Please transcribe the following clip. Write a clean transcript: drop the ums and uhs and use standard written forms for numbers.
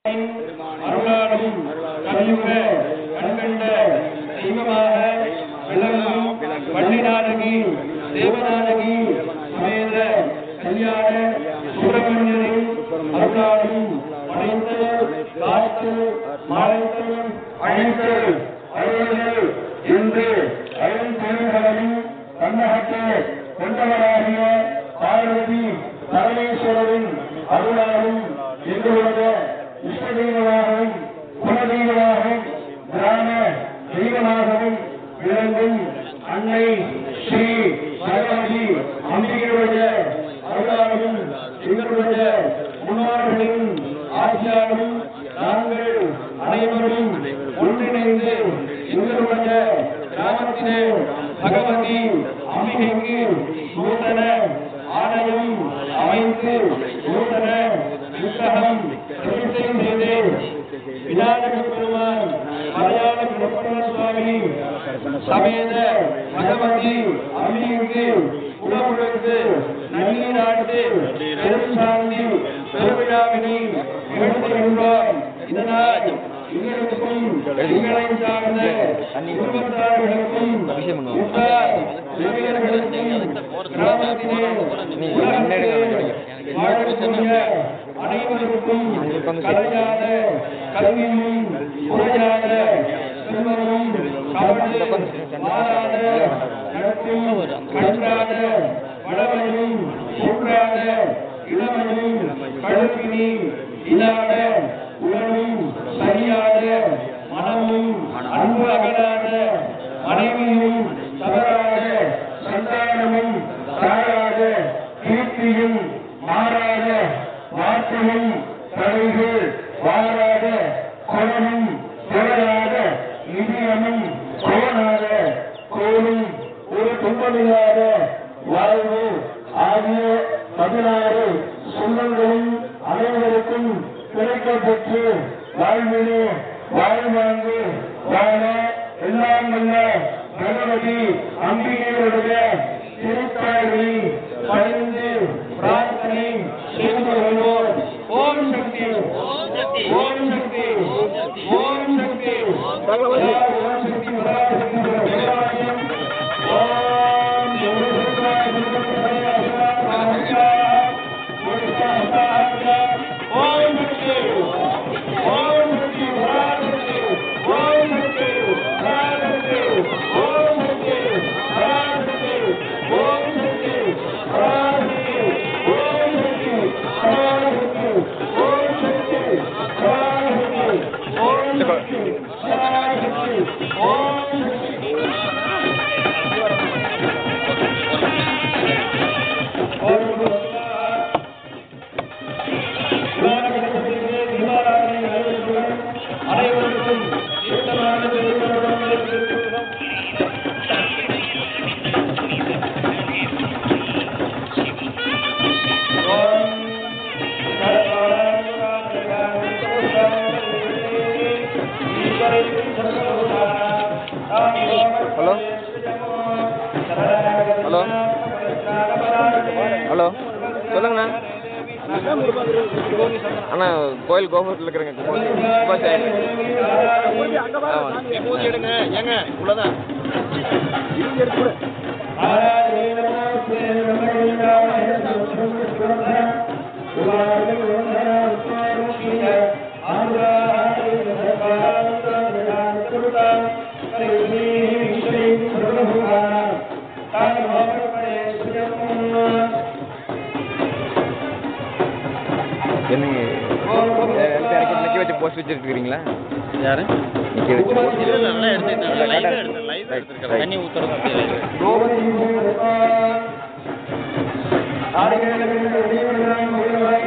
அருளாலும் கலியுக கண்கண்ட தெய்வமாக விளங்கும் வள்ளிநாயகி தேவநாயகி சமேத கல்யாண சுப்பிரமணியரின் அருளாலும் படைத்து காத்து மறைத்து அழைத்து அருள்கள் என்று ஐம்பெருங்களையும் தன்னகத்தை கொண்டவராகிய பார்வதி பரமேஸ்வரரின் அருளாலும் எங்களுடைய இஷ்ட தெய்வமாகவும் குலதெய்வமாகவும் கிராம தெய்வமாகவும் விளங்கும் அன்னை ஸ்ரீ பகவதி அம்பிகையுடைய அருளாலும் எங்களுடைய முன்னோர்களின் ஆட்சியாலும் நாங்கள் அனைவரும் ஒன்றிணைந்து எங்களுடைய கிராமத்திலே பகவதி அம்பிகைக்கு நூதன ஆலயம் அமைத்து நூதன விக்கிரகம் பிரதிஷ்டை செய்து விநாயக பெருமான் மலையாள கிருஷ்ண சுவாமி சமேத பகவதி அம்பிகைக்கு உணவுக்கு நன்னீராட்டு பெருசாந்தி பெருவிழாவினை நிகழ்த்துகின்றோம். இதனால் எங்களுக்கும் எங்களை சார்ந்த குடும்பத்தார்களுக்கும் கிராமத்திலே வாழக்கூடிய அனைவருக்கும் கலையாத கல்வியும் முறையாத செல்வமும் மாறாத நட்பும் கற்றாத வளமையும் கூற்றாத இளமையும் கழுப்பினி இல்லாத உடலும் சரியாத மனமும் அன்பு அகலாத மனைவியும் தவறாத சந்தானமும் தாழாத கீர்த்தியும் மாறாத வார்த்தையும் தடைகள் வாராத குணமும் திரளாத நிதியமும் கோணாத கோலும் ஒரு துன்பமில்லாத வாழ்வு ஆகிய 16 சொந்தங்களும் அனைவருக்கும் கிடைக்கப்பெற்று வாழ்விலே வாழ்வாங்கு வாழ எல்லாம் வல்ல பகவதி அம்பிகையுடைய திருத்தாய்களை பணிந்து பிரார்த்தனை செய்து கொள்வோம். ஓம் சக்தி ஓம் சக்தி ஓம் சக்தி ஓம் சக்தி ஹலோ ஹலோ சொல்லுங்கண்ணா. அண்ணா கோயில் கோபுரத்தில் இருக்கிறேங்க. எடுங்க ஏங்க இவ்வளோதான். நிக்க வச்சு போஸ்ட் வச்சிருக்கீங்களா? யாரு நிக்க வச்சு நல்லா எடுத்துக்கிட்டேன். தண்ணி ஊத்துறது அப்படியே